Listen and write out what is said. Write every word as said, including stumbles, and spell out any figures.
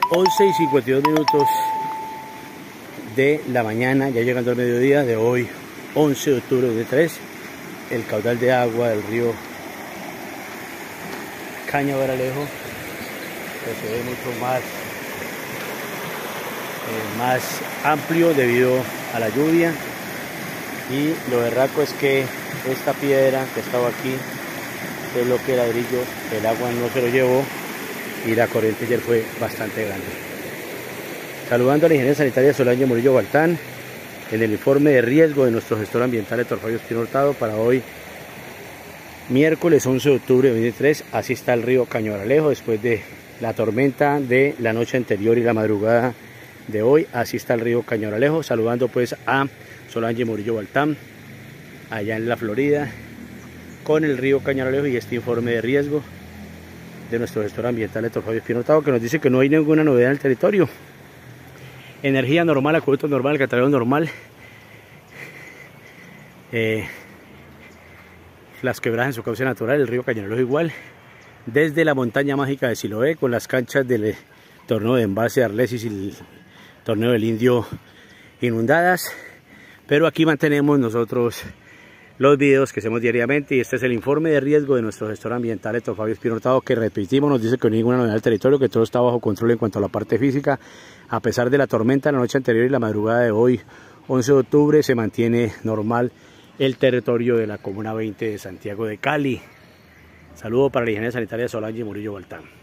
once y cincuenta y dos minutos de la mañana, ya llegando al mediodía de hoy, once de octubre de dos mil tres. El caudal de agua del río Cañabaralejo pues se ve mucho más, eh, más amplio debido a la lluvia. Y lo berraco es que esta piedra que estaba aquí, este bloque de ladrillo, el agua no se lo llevó y la corriente ayer fue bastante grande. Saludando a la ingeniera sanitaria Solange Murillo Baltán en el informe de riesgo de nuestro gestor ambiental Héctor Fabio Espino Hurtado para hoy, miércoles once de octubre de dos mil tres. Así está el río Cañabaralejo después de la tormenta de la noche anterior y la madrugada de hoy. Así está el río Cañabaralejo. Saludando pues a Solange Murillo Baltán allá en la Florida con el río Cañabaralejo y este informe de riesgo de nuestro gestor ambiental Héctor Fabio Espino Hurtado, que nos dice que no hay ninguna novedad en el territorio. Energía normal, acueducto normal, alcantarillado normal. Eh, las quebradas en su cauce natural, el río Cañabaralejo igual. Desde la montaña mágica de Siloé, con las canchas del torneo de envase de Arlesis y el torneo del Indio inundadas. Pero aquí mantenemos nosotros los videos que hacemos diariamente y este es el informe de riesgo de nuestro gestor ambiental Héctor Fabio Espino Hurtado, que repetimos, nos dice que no hay ninguna novedad del territorio, que todo está bajo control en cuanto a la parte física. A pesar de la tormenta de la noche anterior y la madrugada de hoy, once de octubre, se mantiene normal el territorio de la Comuna veinte de Santiago de Cali. Saludo para la ingeniera sanitaria Solange Murillo Baltán.